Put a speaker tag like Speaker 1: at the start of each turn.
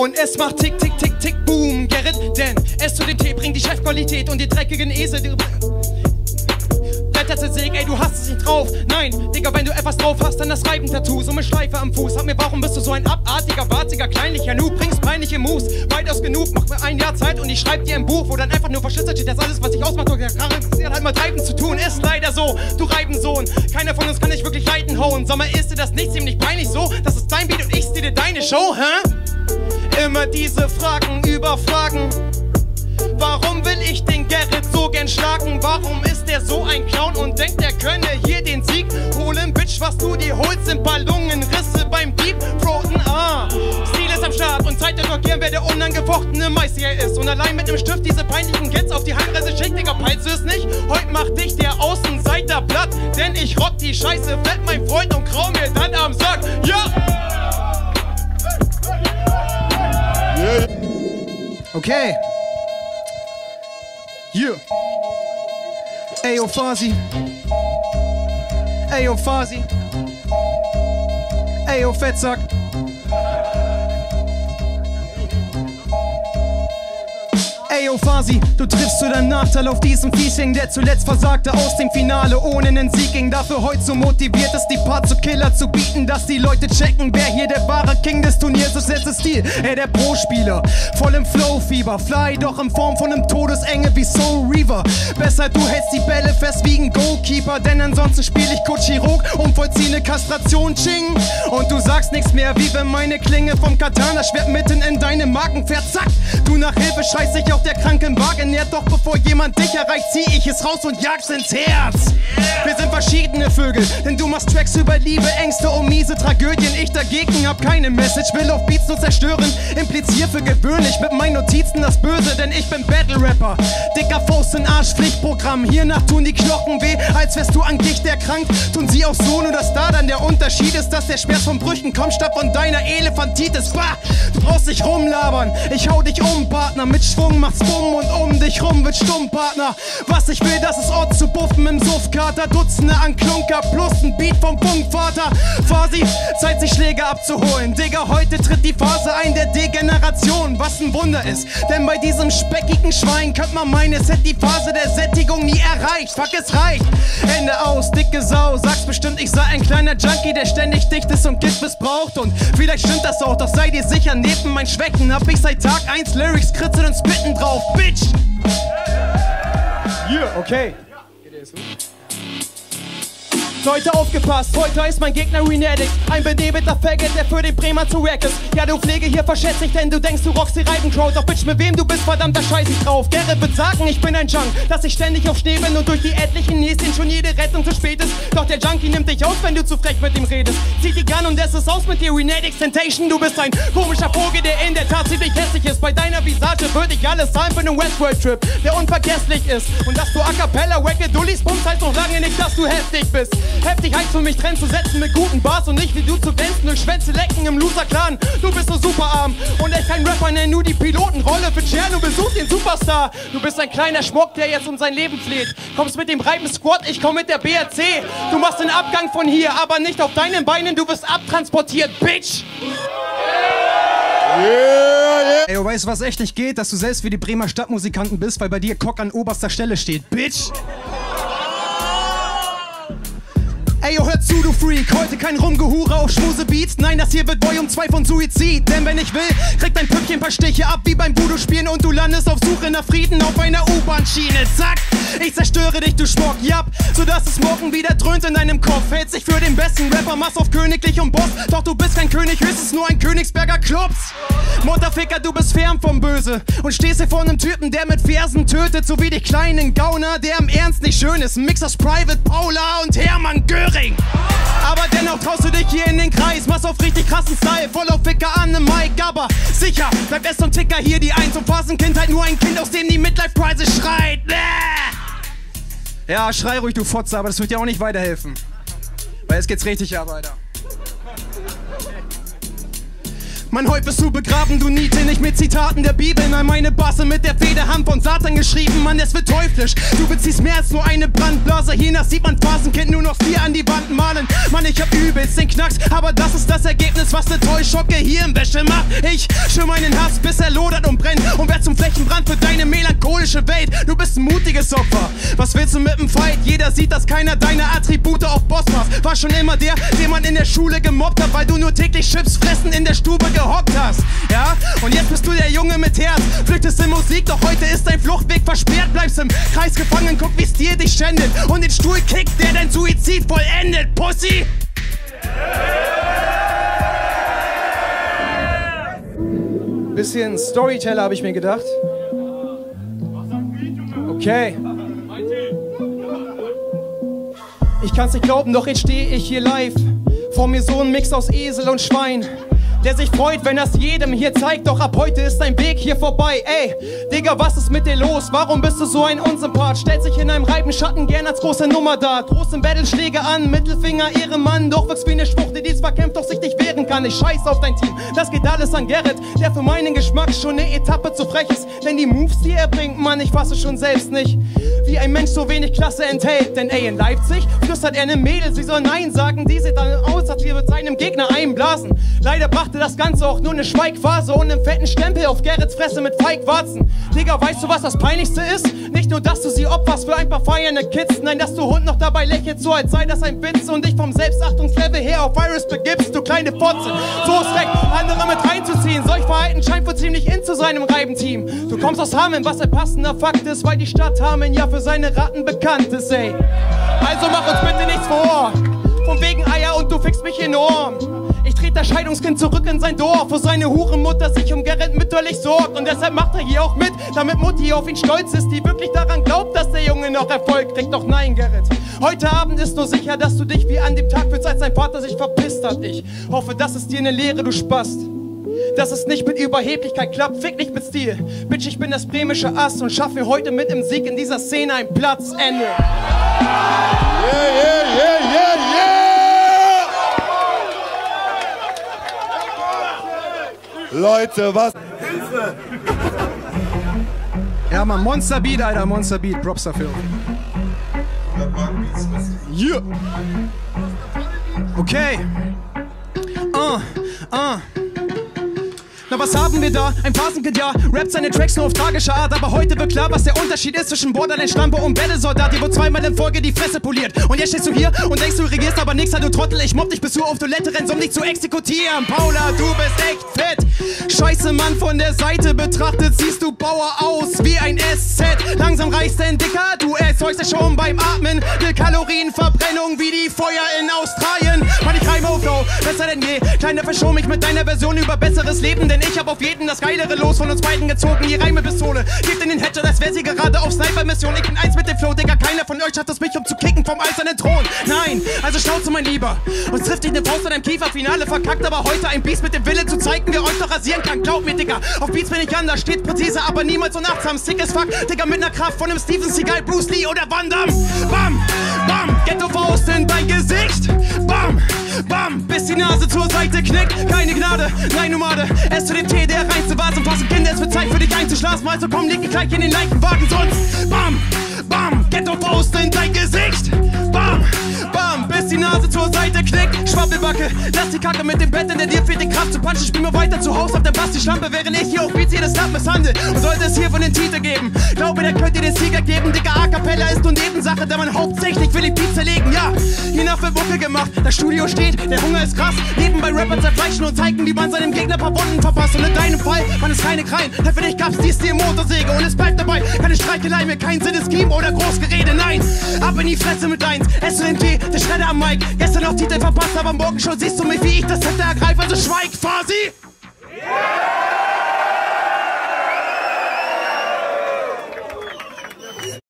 Speaker 1: Und es macht tick, tick, tick, tick, boom, Gerrit, denn es zu dem Tee bringt die Chefqualität und die dreckigen Esel. Säge, ey, du hast es nicht drauf. Nein, Digga, wenn du etwas drauf hast, dann das Reiben-Tattoo, so eine Schleife am Fuß. Sag mir, warum bist du so ein abartiger, warziger, kleinlicher Noob? Bringst peinliche Moves, weitaus genug. Mach mir ein Jahr Zeit und ich schreib dir ein Buch, wo dann einfach nur verschlüsselt steht, das alles, was ich ausmache. Der Karre hat mit Reiben zu tun, ist leider so. Du Reibensohn, keiner von uns kann dich wirklich leiten hauen. Sag mal, ist dir das nicht ziemlich peinlich so? Das ist dein Beat und ich stehle deine Show, hä? Immer diese Fragen über Fragen. Warum will ich den Gerrit so gern schlagen? Warum ist der so ein Clown und denkt, er könne hier den Sieg holen? Bitch, was du dir holst, sind Ballonenrisse beim Deep Throaten. Stil ist am Start und Zeit zu blockieren, wer der unangefochtene Meister hier ist. Und allein mit dem Stift diese peinlichen Kids auf die Handresse schickt, Digga, peilst du es nicht? Heute macht dich der Außenseiter platt, denn ich rock die Scheiße fett, mein Freund, und krau mir dann am Sack. Ja! Okay. Yeah. Ayo Fazi. Ayo Fazi. Ayo Fettsack. Ayo Fazi, du triffst zu deinem Nachteil auf diesen Fiesling, der zuletzt versagte aus dem Finale ohne einen Sieg ging. Dafür heute so motiviert ist, die Part zu Killer zu bieten, dass die Leute checken, wer hier der wahre King des Turniers ist. Jetzt ist Stil, der Pro-Spieler, voll im Flow-Fieber, fly doch in Form von einem Todesengel wie Soul Reaver. Besser du hältst die Bälle fest wie ein Goalkeeper, denn ansonsten spiel ich kurz Chirurg und vollziehe eine Kastration, ching. Und du sagst nichts mehr, wie wenn meine Klinge vom Katana-Schwert mitten in deine Magen fährt, zack. Du nach Hilfe scheiß dich auf der kranken Wagen nährt, doch bevor jemand dich erreicht, zieh ich es raus und jag's ins Herz. Wir sind verschiedene Vögel, denn du machst Tracks über Liebe, Ängste und miese Tragödien. Ich dagegen hab keine Message, will auf Beats nur zerstören, implizier für gewöhnlich mit meinen Notizen das Böse, denn ich bin Battle-Rapper. Dicker Faust in Arsch, Pflichtprogramm, hiernach tun die Knochen weh, als wärst du an Gicht erkrankt. Tun sie auch so, nur dass da dann der Unterschied ist, dass der Schmerz von Brüchen kommt statt von deiner Elefantitis. Bah, du brauchst nicht rumlabern, ich hau dich um, Partner, mit Schwung macht's bumm und um dich rum wird stumm, Partner. Was ich will, das ist Ort zu buffen im Suffkater, Dutzende an Klunker plus ein Beat vom Funkvater. Fazi, Zeit sich Schläge abzuholen, Digga, heute tritt die Phase ein der Degeneration, was ein Wunder ist, denn bei diesem speckigen Schwein könnte man meinen, es hätte die Phase der Sättigung nie erreicht. Fuck, es reicht. Ende aus, dicke Sau, sagst bestimmt, ich sei ein kleiner Junkie, der ständig dicht ist und Gift missbraucht, und vielleicht stimmt das auch, doch sei dir sicher, neben meinen Schwächen hab ich seit Tag 1 Lyrics, Kritzeln und Spitten drauf, Bitch! Yeah, okay. Leute, aufgepasst, heute ist mein Gegner Renetic, ein benebelter Faggot, der für den Bremer zu wack ist. Ja, du Pflege hier verschätzt dich, denn du denkst, du rockst die Reibencrowd. Doch Bitch, mit wem du bist, verdammter Scheiß ich drauf. Gerrit wird sagen, ich bin ein Junk, dass ich ständig auf Schnee bin und durch die etlichen Näschen schon jede Rettung zu spät ist. Doch der Junkie nimmt dich aus, wenn du zu frech mit ihm redest. Zieht die Gun und es ist aus mit dir, Renetic Temptation. Du bist ein komischer Vogel, der in der Tat ziemlich hässlich ist. Bei deiner Visage würde ich alles zahlen für einen Westworld-Trip, der unvergesslich ist. Und dass du a cappella wacke Dullis pumpst, heißt noch lange nicht, dass du heftig bist. Heftig heißt für mich Trend zu setzen mit guten Bars und nicht wie du zu glänzen durch Schwänze lecken im Loser-Clan. Du bist so super arm und echt kein Rapper, nenn nur die Pilotenrolle für Tschernobyl, besuch den Superstar. Du bist ein kleiner Schmuck, der jetzt um sein Leben fleht. Kommst mit dem Reiben-Squad, ich komm mit der BRC. Du machst den Abgang von hier, aber nicht auf deinen Beinen, du wirst abtransportiert, Bitch! Yeah. Ey, du weißt, was echt nicht geht? Dass du selbst wie die Bremer Stadtmusikanten bist, weil bei dir Cock an oberster Stelle steht, Bitch! Ey, yo, hör zu, du Freak, heute kein Rumgehure auf Schmusebeats. Nein, das hier wird Volume 2 von Suizid. Denn wenn ich will, kriegt dein Püppchen paar Stiche ab wie beim Voodoo-Spielen und du landest auf Suche nach Frieden auf einer U-Bahn-Schiene. Zack, ich zerstöre dich, du Schmock, japp, sodass es morgen wieder dröhnt in deinem Kopf. Hältst dich für den besten Rapper, machst auf königlich und Boss. Doch du bist kein König, höchstens nur ein Königsberger Klops. Mutterficker, du bist fern vom Böse und stehst hier vor einem Typen, der mit Versen tötet, so wie dich kleinen Gauner, der im Ernst nicht schön ist. Ein Mix aus Private Paula und Hermann Göring. Aber dennoch traust du dich hier in den Kreis, machst auf richtig krassen Style, voll auf Ficker an nem Mic, aber sicher bleibt es und Ticker hier die Eins und Phasenkindheit nur ein Kind, aus dem die Midlife-Preise schreit. Ja, schrei ruhig, du Fotze, aber das wird dir auch nicht weiterhelfen. Weil jetzt geht's richtig ab, Alter. Mein Häuf ist zu begraben, du Niete, nicht mit Zitaten der Bibel. Nein, meine Basse mit der Federhand von Satan geschrieben. Mann, es wird teuflisch, du beziehst mehr als nur eine Brandblase. Hier nach sieht man Phasenkind nur noch Stier an die Wand malen. Mann, ich hab übelst den Knacks, aber das ist das Ergebnis, was ne Täuschocke hier im Wäsche macht. Ich schirr meinen Hass, bis er lodert und brennt und werd zum Flächenbrand für deine melancholische Welt. Du bist ein mutiges Opfer, was willst du mit dem Fight? Jeder sieht, dass keiner deiner Attribute auf Boss passt. War schon immer der, den man in der Schule gemobbt hat, weil du nur täglich Chips fressen in der Stube gehockt hast. Ja, und jetzt bist du der Junge mit Herz, flüchtest in Musik, doch heute ist dein Fluchtweg versperrt. Bleibst im Kreis gefangen, guck, wie Stil dich schändet und den Stuhl kickt, der dein Suizid vollendet, Pussy! Bisschen Storyteller, habe ich mir gedacht. Okay. Ich kann's nicht glauben, doch jetzt stehe ich hier live. Vor mir so ein Mix aus Esel und Schwein, der sich freut, wenn das jedem hier zeigt. Doch ab heute ist dein Weg hier vorbei. Ey, Digga, was ist mit dir los? Warum bist du so ein Unsympath? Stellt sich in einem Reibenschatten gern als große Nummer dar. Großen Battle-Schläge an, Mittelfinger, Ehrenmann. Doch wirkst wie eine Schwuchtel, die zwar kämpft, doch sich nicht wehren kann. Ich scheiß auf dein Team, das geht alles an Gerrit, der für meinen Geschmack schon eine Etappe zu frech ist. Denn die Moves, die er bringt, Mann, ich fasse schon selbst nicht, wie ein Mensch so wenig Klasse enthält. Denn ey, in Leipzig flüstert er ne Mädel, sie soll Nein sagen. Die sieht dann aus, als wir mit seinem Gegner einblasen. Leider brachte das Ganze auch nur eine Schweigphase und einen fetten Stempel auf Gerrits Fresse mit Feigwarzen. Digga, weißt du, was das Peinlichste ist? Nicht nur, dass du sie opferst für ein paar feiernde Kids, nein, dass du Hund noch dabei lächelst, so als sei das ein Witz und dich vom Selbstachtungslevel her auf Virus begibst, du kleine Fotze. So ist recht, andere mit reinzuziehen. Solch Verhalten scheint wohl ziemlich in zu sein im Reibenteam. Du kommst aus Hameln, was ein passender Fakt ist, weil die Stadt Hameln ja für seine Ratten bekannt ist, ey. Also mach uns bitte nichts vor. Von wegen Eier und du fickst mich enorm. Ich trete das Scheidungskind zurück in sein Dorf, wo seine Hurenmutter sich um Gerrit mütterlich sorgt. Und deshalb macht er hier auch mit, damit Mutti auf ihn stolz ist, die wirklich daran glaubt, dass der Junge noch Erfolg kriegt. Doch nein, Gerrit, heute Abend ist nur sicher, dass du dich wie an dem Tag fühlst, als dein Vater sich verpisst hat. Ich hoffe, das ist dir eine Lehre, du Spast. Dass es nicht mit Überheblichkeit klappt, fick nicht mit Stil. Bitch, ich bin das bremische Ass und schaffe heute mit dem Sieg in dieser Szene einen Platz. Ende.
Speaker 2: Yeah, yeah, yeah, yeah, yeah! Leute, was? Hilfe!
Speaker 1: Ja, Mann, Monsterbeat, Alter, Monsterbeat, Props dafür. Yeah! Okay. Na, was haben wir da? Ein Phasenkind, ja, rappt seine Tracks nur auf tragische Art. Aber heute wird klar, was der Unterschied ist zwischen Borderline-Schlampe und Battle-Soldat. Dir wurde zweimal in Folge die Fresse poliert. Und jetzt stehst du hier und denkst, du regierst aber nix, du Trottel. Ich mobb dich, bis du auf Toilette rennst, um dich zu exekutieren. Paula, du bist echt fett. Scheiße, Mann, von der Seite betrachtet siehst du Bauer aus wie ein SZ. Langsam reichst du Dicker, du erzeugst ja schon beim Atmen. Will Kalorienverbrennung wie die Feuer in Australien. Mann, ich reime auf Flow, besser denn je. Kleiner, verschon mich mit deiner Version über besseres Leben, denn ich hab auf jeden das geilere Los von uns beiden gezogen. Die Reimepistole gibt in den Headshot, als wär sie gerade auf Sniper-Mission. Ich bin eins mit dem Flow, Digga, keiner von euch hat es mich zu kicken vom eisernen Thron. Nein, also schnauze, mein Lieber. Uns trifft dich ne Faust an deinem Kiefer, Finale verkackt, aber heute ein Biest mit dem Willen zu zeigen, wer euch doch rasieren kann. Glaub mir, Digga, auf Beats bin ich anders, steht präzise, aber niemals so nachtsam. Sick as fuck, Digga, mit ner Kraft von einem Steven Seagal, Bruce Lee oder Van Damme. Bam, bam, Ghetto-Faust in dein Gesicht. Bam, bam, bis die Nase zur Seite knickt. Keine Gnade, nein, Nomade, es zu dem Tee, der reinste Vase. Passen Kinder, es wird Zeit für dich einzuschlafen. Also komm, leg dich gleich in den Leichenwagen, sonst bam, bam, Ghetto-Faust in dein Gesicht. Bam, bam, bis die Nase zur Seite knickt. Schwabbelbacke, lass die Kacke mit dem Bett, denn dir fehlt die Kraft zu punchen. Spiel mir weiter zu Hause auf der Bass die Schlampe, während ich hier auf Beats jedes Land misshandle. Und sollte es hier von den Titel geben, glaube, der könnt ihr den Sieger geben. Dicker A-Cappella ist nur Nebensache, da man hauptsächlich will die Beats zerlegen. Ja, hiernach wird Mucke gemacht, das Studio steht, der Hunger ist krass. Nebenbei Rapper zerfleischen und zeigen, wie man seinem Gegner paar Wunden verpasst. Und in deinem Fall, man ist keine Kreien, denn für dich gab's dies die Motorsäge. Und es bleibt dabei, keine Streichelei mehr, kein Sinnesscheme oder Großgerede, nein. Ab in die Fresse mit eins, SOMG, der Schredder am Mic. Gestern noch Titel verpasst, aber morgen schon siehst du mich, wie ich das Center ergreife, also schweig, Phasi!